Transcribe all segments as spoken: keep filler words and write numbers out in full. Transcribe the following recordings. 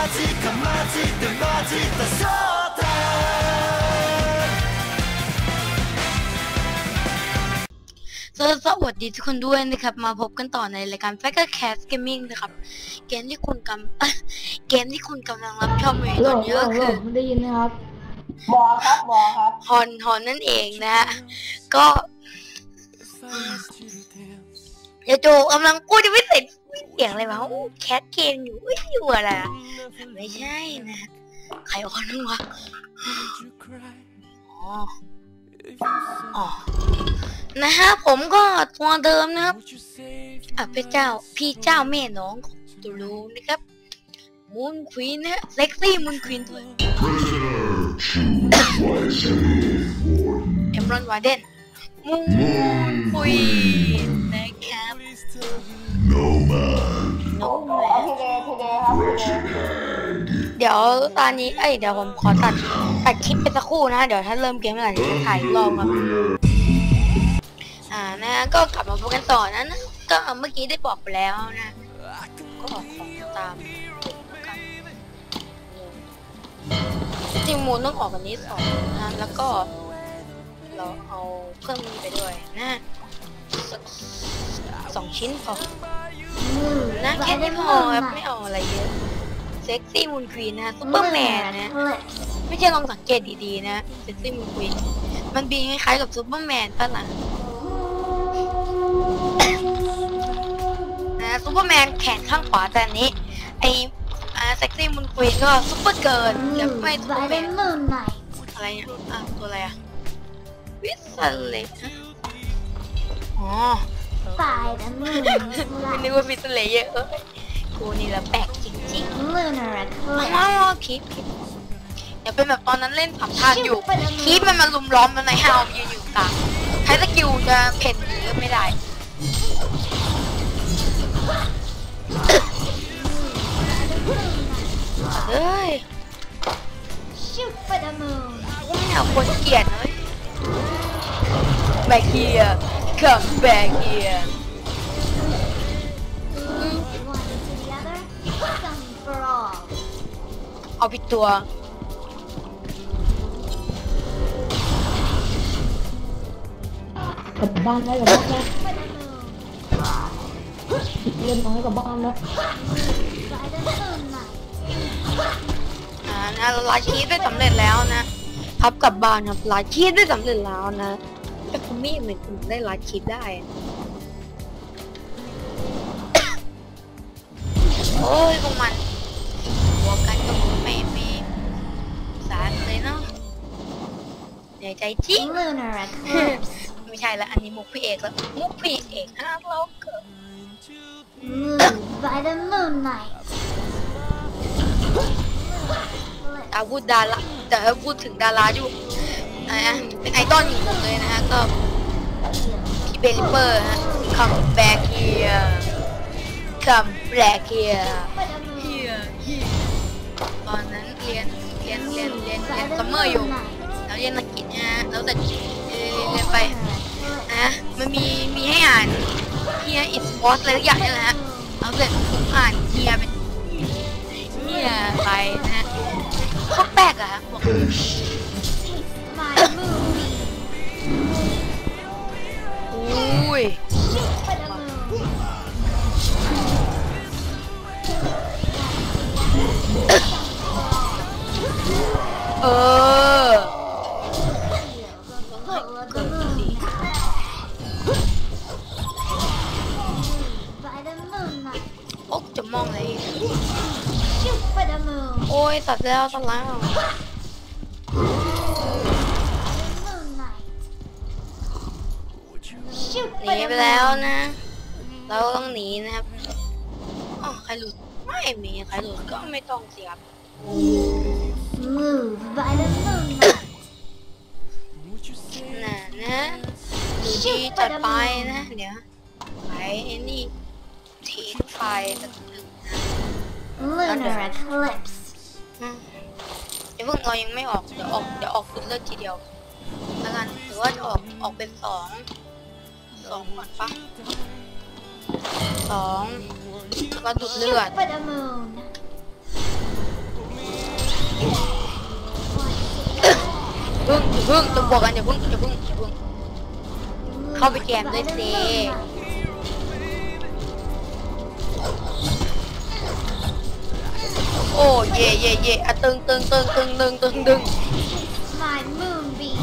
สวัสดีทุกคนด้วยนะครับมาพบกันต่อในรายการ Faker Cast Gaming นะครับเกมที่คุณกำเกมที่คุณกำลังรับชมอยู่ตอนนี้ก็คือได้ยินไหมครับบอครับบอครับฮอนฮอนนั่นเองนะก็เดี๋ยวโจกำลังพูดจะไม่เสร็จเสียงอะไรวะแคสเกมอยู่อุ้ยอยู่อะไรไม่ใช่นะใครออนวะอ๋ออ๋อนะฮะผมก็ตัวเดิมนะครับอ่ะพี่เจ้าพี่เจ้าแม่น้องของตูรูนะครับมูนควีนนะเซ็กซี่มูนควีนด้วยเอมรอนวาเดนมูนควีนนะครับโนแมนโนแมนเดี๋ยวตอนนี้เอ้ยเดี๋ยวผมขอตัดตัดคลิปไปสักครู่นะเดี๋ยวถ้าเริ่มเกมเมื่อไหร่จะถ่ายรอบครับอ่านะก็กลับมาพบกันต่อนะนะก็เมื่อกี้ได้บอกไปแล้วนะก็ออกของตามจริงมูลต้องออกกันนี้สองนะแล้วก็เราเอาเครื่องมือไปด้วยนะสองชิ้นพอนะแค่นี้พอครับไม่เอาอะไรเยอะเซ็กซี่มูนควีนนะซุปเปอร์แมนนะไม่ใช่ลองสังเกตดีๆนะเซ็กซี่มูนควีนมันบีคล้ายๆกับซุปเปอร์แมนป่ะล่ะนะซุปเปอร์แมนแขนข้างขวาแต่อันนี้ไออ่าเซ็กซี่มูนควีนก็ซุปเปอร์เกิร์ลแล้วไม่ซุปเปอร์แมนอะไรเนี่ยอ่ะตัวอะไรอ่ะวิสเลตอ๋อตายแล้วมึงไม่นึกว่าวิสเลตเยอะกูนี่ละแปลกจริงๆว้าวคิดคิดอย่าเป็นแบบตอนนั้นเล่นผับทางอยู่คิดมันมาลุมล้อมมันในห้าวยืนอยู่กลางใช้สกิลจะเพ่นหรือไม่ได้เฮ้ยเนี่ยคนเกลียดเลย back here come back here เอาผิดตัวกลับบ้านได้หรือเปล่าเล่นน้อยกับบ้านแล้วอ่านะเราลาชีสได้สำเร็จแล้วนะครับกลับบ้านครับลาชีสได้สำเร็จแล้วนะแต่คุณมี่เหมือนคุณได้ลาชีสได้โอ้ยพวกมันหัวกันก็ไม่ไม่สารเลยเนาะเหนื่อยใจจริงไม่ใช่ละอันนี้มุกพี่เอกแล้วมุกพี่เอกฮะเราเกิดอาพูดดาราแต่ถ้าพูดถึงดาราอยู่นะเป็นไอดอลอยู่ผมเลยนะฮะก็พี่เบลิเปอร์ฮะ come back here come back here ตอนนั้นเรียนเรียนเรียนเรียนเรียนซัมเมอร์อยู่แล้วเรียนอังกฤษนะฮะแล้วแต่เรียนไปนะมันมีมีให้อ่านเฮียอิสบอสอะไรทุกอย่างนี่แหละฮะแล้วเสร็จผมอ่านเฮียเป็นเฮียไปนะฮะเขาแปลกอะฮะบอกอุ้ยเออโอ๊กจะมองอะไรโอ้ยตัดแล้วตัดแล้วหนีไปแล้วนะเราต้องหนีนะครับอ๋อใครหลุดไม่มีใครหลุดก็ไม่ต้องเสียบน่ะนะดูดีจัดไปนะเดี๋ยวไอ้นี่ทีไฟสักหนึ่งนะแล้วเดี๋ยวเดี๋ยวพวกเรายังไม่ออกเดี๋ยวออกเดี๋ยวออกคุณเลือกทีเดียวแล้วกันหรือว่าจะออกออกเป็นสองสองก่อนปะสองแล้วก็ดูดเลือดพึ่งพึ่งต้องบอกกันอย่าพึ่งอย่าพึ่งอย่าพึ่งเข้าไปแจมด้วยสิโอ้เย่เย่เย่อะตึงตึงตึงตึงตึงตึงตึง My moonbeam.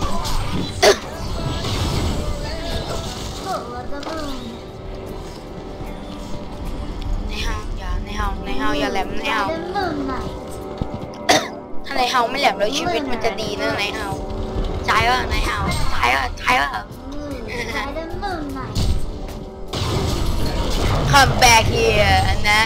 Full of the moon. ในเฮาอย่าในเฮาในเฮาอย่าแหลมในเฮา By the moonlight. ถ้าในเฮาไม่แหลมแล้วชีวิตมันจะดีนะในเฮาใจว่าในเฮาใจว่าใจว่า Moon. By the moonlight. Come back here นะ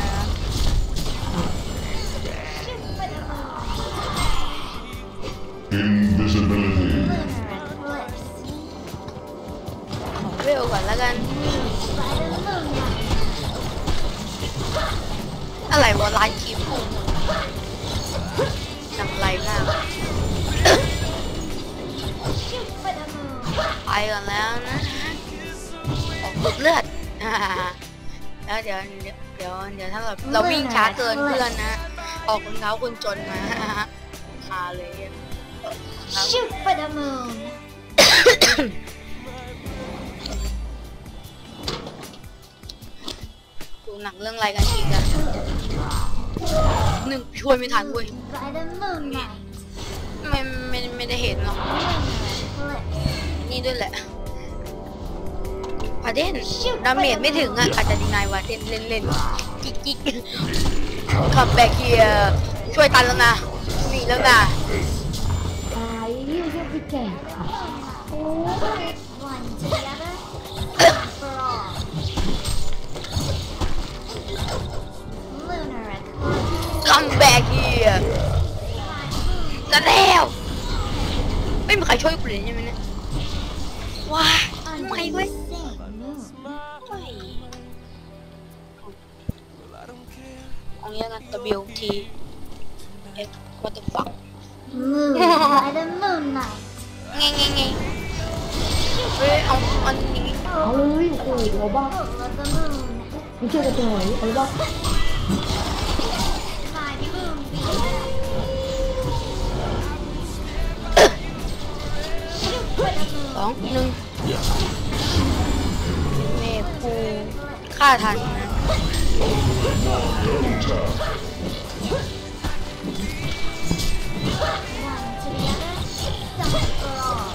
ขอเวลก่อนแล้วกันอะไรวะร้านครีมพุ่งจำไรมากไปก่อนแล้วนะออกตุดเลือดแล้วเดี๋ยวเดี๋ยวเดี๋ยวเดี๋ยวถ้าเราเราวิ่งช้าเกินเพื่อนนะออกคนเขาคนจนมาคาเลย Shoot for the moon. ดูหนังเรื่องอะไรกันอีกอะหนึ่งช่วยไม่ทันเว้ย By the moonlight. ไม่ไม่ไม่ได้เห็นหรอกนี่ด้วยแหละประเด็นดาเมจไม่ถึงอะอาจจะดีนายวาเด่นเล่นเล่นกิ๊กกิ๊กขับแบกเกียร์ช่วยตันแล้วนะมีแล้วนะตายยิ่งเยอะไปแก่ค่ะโอ้ย One together for all. Lunar eclipse. คัมแบกเกียร์จะแล้วไม่มีใครช่วยกูเลยใช่ไหมเนี่ยว้าทำไมเว้ย เอางี้กัน W T F what the fuck Moon by the moonlight. ไงไงไงเฮ้ยเอาอันนี้เอาเลยโอ้โหบ้า Full of the moon. ไม่เชื่อจะเจอไหนเอาบ้า My moonbeam. Shoot for the สอง moon. หนึ่งเมฟูฆ่าทันนะ One together, some for all.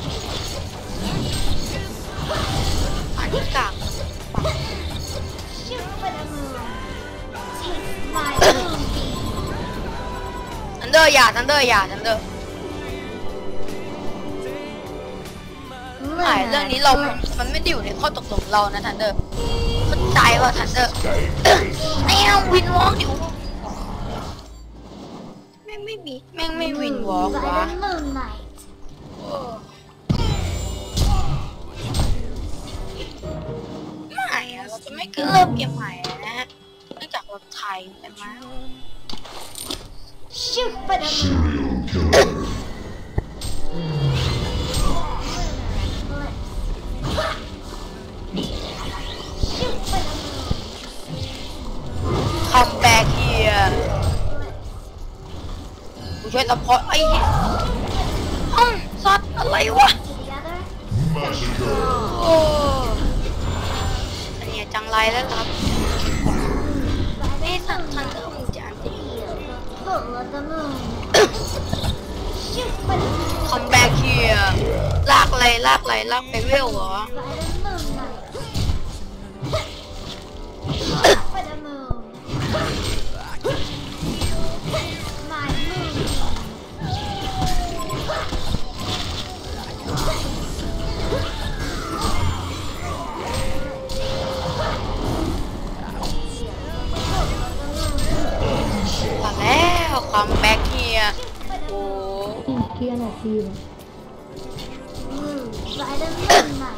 อันนี้กาก Shoot for the moon. Taste my moonbeam. ทันเดอร์อย่าทันเดอร์อย่าทันเดอร์ไม่เรื่องนี้เรา มันไม่ได้อยู่ในข้อตกลงเรานะทันเดอร์เข้าใจว่าทันเดอร์ไอ้เอาวินวอล์กดิแม่งไม่มีแม่งไม่วินวอล์ก By วะ the moonlight. ไม่อะเราจะไม่เริ่มเกมใหม่นะฮะเนื่องจากเราไทยกันมา Shoot for the moon. Shoot for the moon. คัมแบ็กเฮียกูช่วยซัพพอร์ตไอ้เหี้ยอ้าวสัตว์อะไรวะ Together, โอ้อันนี้จังไรแล้วครับ by ไม่ the สัตว์ทัน moonlight. เดอร์มึงจะอันตี Full of the moon. Shoot for the moon. คัมแบ็กเฮียลากอะไรลากอะไรลากไปเวลเหรอ By the moonlight. Shoot for the moon. My moonbeam. มาแล้วคัมแบ็กเฮียโอ้อีกเกียร์หน่อยทีม Moon by the moonlight.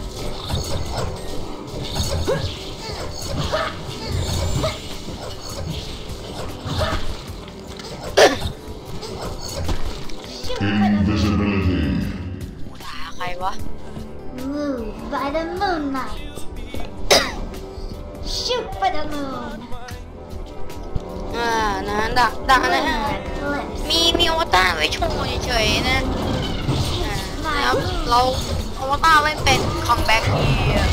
Shoot for the moon. ด่าใครวะ Moon by the moonlight. Shoot for the moon. อ่านะด่าด่านะฮะ Lunar eclipse. มีมีอวตารไว้โชว์เฉยๆนะนะครับเราอวตารไม่เป็นคัมแบ็กที่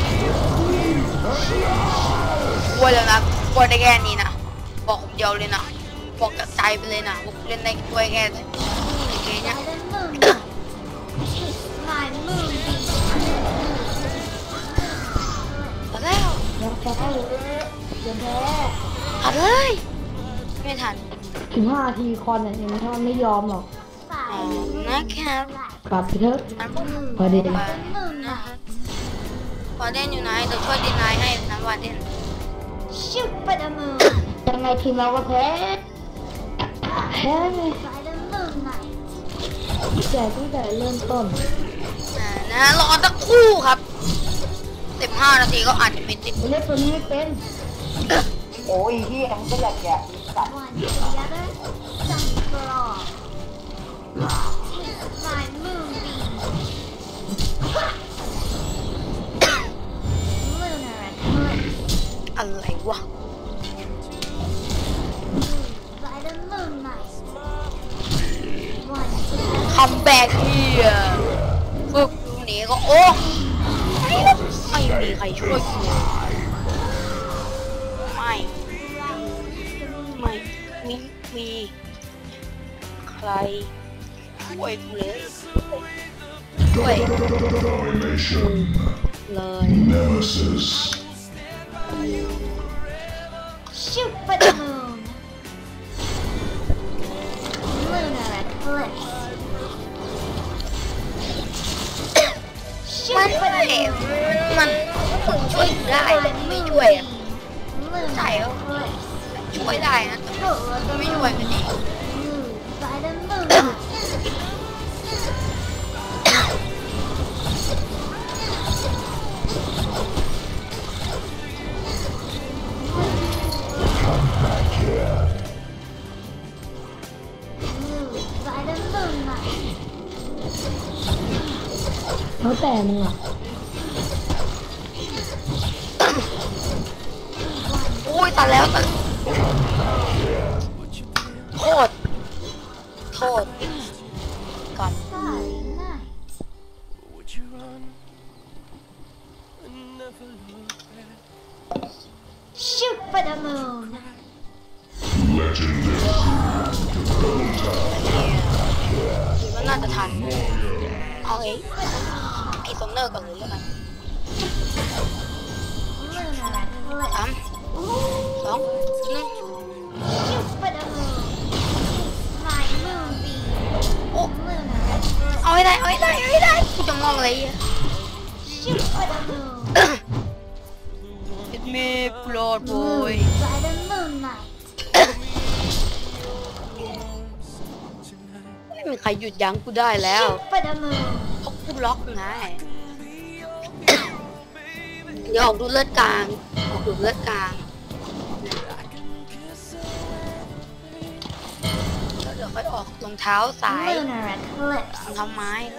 กลัวแล้วนะกลัวได้แค่นี้นะบอกผมเดียวเลยนะบอกจากใจไปเลยนะผมเล่นได้กลัวแค่ไหนไอ้เกมเนี้ย My moonbeam. ตัดแล้วแล้วแพ้เดี๋ยวแพ้ตัดเลยไม่ทันถึงห้านาทีคอนเนี่ยยังไม่ทำไม่ยอมหรอกอ๋อนะครับกลับไปเถอะนั้นพอดีนะครับพอเด่นอยู่ไหนเดี๋ยวช่วยดีนายให้นะว่าเด่น Shoot for the moon. ยังไงทีมเราก็แพ้แพ้ไง By the moonlight. แจกตั้งแต่เริ่มต้นอ่านะรอสักครู่ครับสิบห้านาทีก็อาจจะไม่ติดเล่นตัวนี้ไม่เป็นโอ้ยที่มันก็อยากแกะสัตว์ One to the other. Some for all. Taste my moonbeam. Lunar eclipse. อะไรวะ By the moonlight. One to the other. คัมแบ็กเฮียฟึบตรงนี้ก็โอ้ไม่มีใครช่วยกูไม่ไม่มีมีใครช่วยกูเลยช่วยเลย Shoot for the moon. Lunar eclipse. มัน Shoot for ไม่ the moon. มันผมช่วยได้แต่ไม่ช่วยอ่ะ Lunar eclipse. ช่วยได้นะแต่ Pull the ไม่ช่วยกันเอง moon by the moonlight. Moon by the moonlight. แล้วแต่มึงอ่ะโอ้ยตัดแล้วตัดโทษโทษก่อน Starry night. Would you run and never look back? Shoot for the moon. คิดว่าน่าจะทันเอาเองไอ้ซอมเนอร์ก่อนเลยแล้วกัน Lunar eclipse. สามสองหนึ่ง Shoot for the moon. My moonbeam. โอ้ Lunar eclipse. เอาให้ได้เอาให้ได้เอาให้ได้กูจะมองอะไรอ่ะ Shoot for the moon. เอ็ดมีโปรดโว้ย Moon by the moonlight. ไม่มีใครหยุดยั้งกูได้แล้ว Shoot for the moon. เพราะกูล็อกไงเดี๋ยวออกดูเลือดกลางออกดูเลือดกลางแล้วเดี๋ยวค่อยออกรองเท้าสาย Lunar eclipse. รองเท้าไม้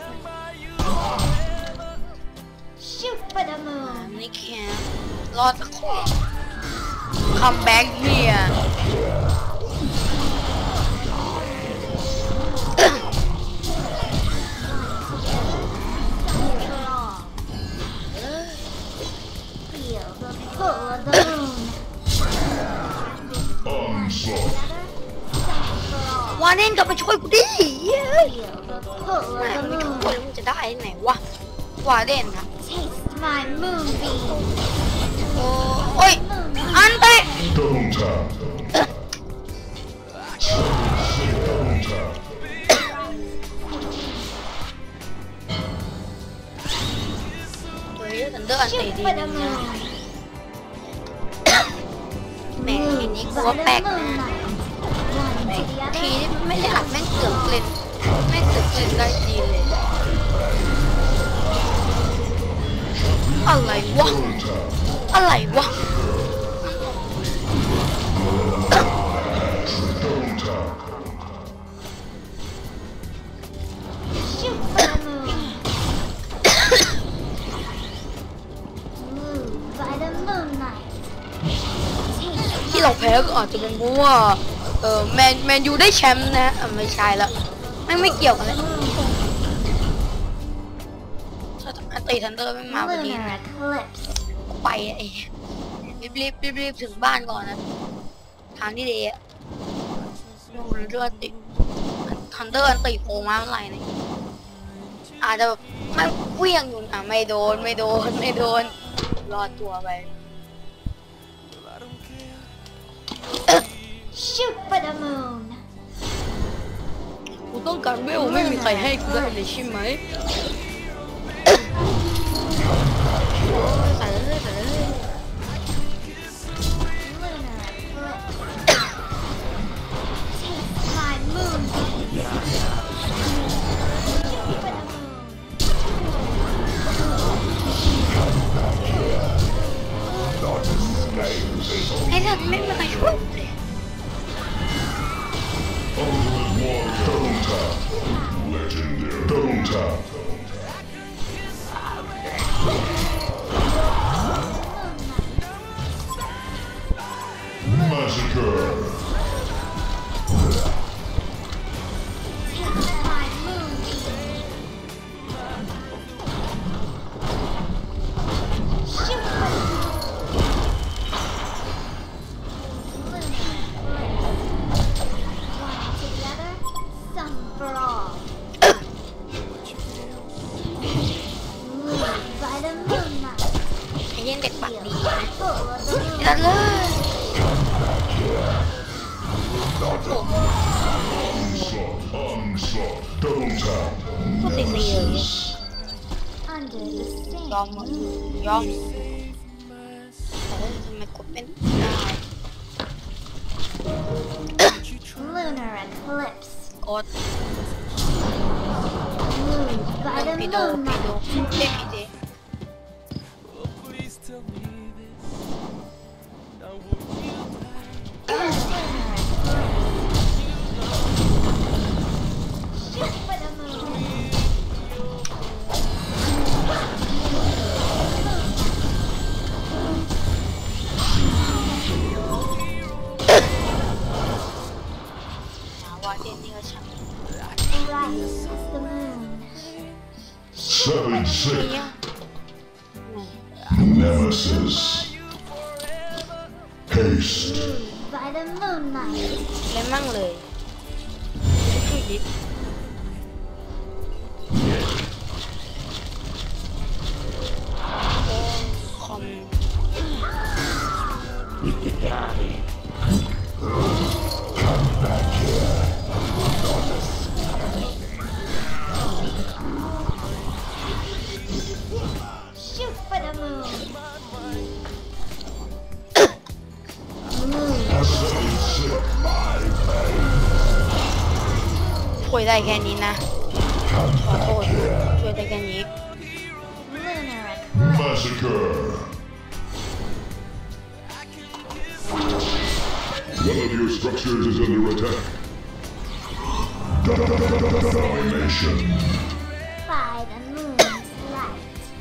Shoot for the อ่า moon. นี่แค่รอดสักคนคัมแบ็กเฮีย For all. Feel the pull of the moon. Together, some for all. วาเน่นกลับมาช่วยกูดิเย้ย Feel the pull แม่ of มัน the ไม่ช่วย moon. แล้วมันจะได้ไหนวะวาเด่นนะ Taste my moonbeam. โอ้โอ้ย Moonlight. อันเตะ Double tap. Double tap. เฮ้ยทันเดอร์อันเตะ Shoot ดี for นะ the moon. แม่ที Moon นี้กู by ว่า the แปลกนะ moonlight. One to the ที other. นี้ไม่ได้อัดแม่งเสือกเล่นแม่งเสือกเล่นได้ดีเลยอะไรวะ อะไรวะ Shoot for the moon. Moon by the moonlight. ที่เราแพ้ก็อาจจะเป็นเพราะว่าเออแมนแมนยูได้แชมป์นะเออไม่ใช่ละไม่งไม่เกี่ยวกันเลยตีทันเดอร์ไม่มาพอดี Lunar นะ eclipse. ไปไอ้รีบรีบรีบรีบถึงบ้านก่อนนะทางที่ดีอะดูเรือติดทันเดอร์อันตีโผล่มาเมื่อไหร่เนี่ยอาจจะแบบไม่เวี่ยงอยู่นะไม่โดนไม่โดนไม่โดนรอดตัวไป Shoot for the moon. กูต้องการเวลไม่มีใครให้กูได้เลยใช่ไหมใส่เลยใส่เลย Lunar eclipse. Taste my moon. Shoot for the moon. ให้เธอไม่มีใครช่วยเลย Double tap. Legendary. Double tap. Massacre. Taste my moon. Shoot for the moon. One together, some for all. Moved by the moonlight. ไอ้ยังเด็กปากดีนะ Full of the ยัด moon. เลย Onslaught. Onslaught. Double tap. พูดตีตีเลย Under the same ยอมหมด moon. ยอมแต่ว่าทำไมกดเป็นได้ Lunar eclipse. กด Moved by เริ่ the มพีโดพีโด moonlight. เด็กพีเจ Oh, please tell me this. Now won't you Lunar eclipse. Shoot for the moon. หาว่าเด่นนี่ก็ช่าง Bright as the moon. Seven นี่ six. อะ Nemesis. Haste. Moved by the moonlight. เล่นมั่งเลยช่วยดิคอม Shoot for the moon. Moved. Seven six. ช่วยได้แค่นี้นะ ขอโทษช่วยได้แค่นี้ Lunar eclipse. Massacre. One of your structures is under attack. Domination. By the moon's light.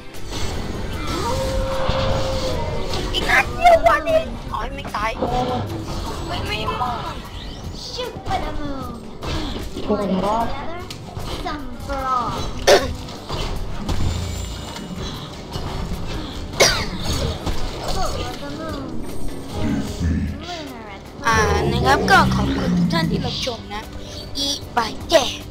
อีกนัดเดียววันเองอ๋อไม่ตายไม่ไม่มอง Shoot for the moon. One together, some for all. Full of the moon. Lunar อ่า eclipse. นะครับก็ขอบคุณทุกท่านที่รับชมนะ อีบายแย่